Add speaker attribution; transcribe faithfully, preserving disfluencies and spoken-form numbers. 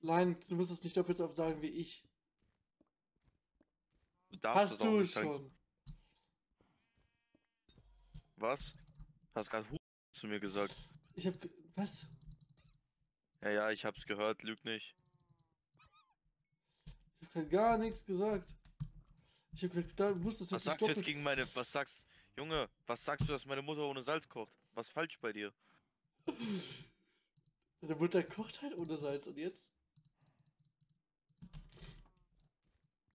Speaker 1: Nein, du musst es nicht doppelt so oft sagen wie ich.
Speaker 2: Du darfst es
Speaker 1: Hast
Speaker 2: auch
Speaker 1: du
Speaker 2: nicht sagen.
Speaker 1: schon.
Speaker 2: Was? Hast gerade Hu zu mir gesagt.
Speaker 1: Ich hab. ge- Was?
Speaker 2: Ja, ja, ich hab's gehört, lüg nicht.
Speaker 1: Ich hab grad gar nichts gesagt. Ich hab gesagt, da musst du es
Speaker 2: Was
Speaker 1: jetzt nicht
Speaker 2: sagst du jetzt
Speaker 1: doppelt.
Speaker 2: gegen meine, was sagst, Junge, was sagst du, dass meine Mutter ohne Salz kocht? Was falsch bei dir?
Speaker 1: Deine Mutter kocht halt ohne Salz und jetzt?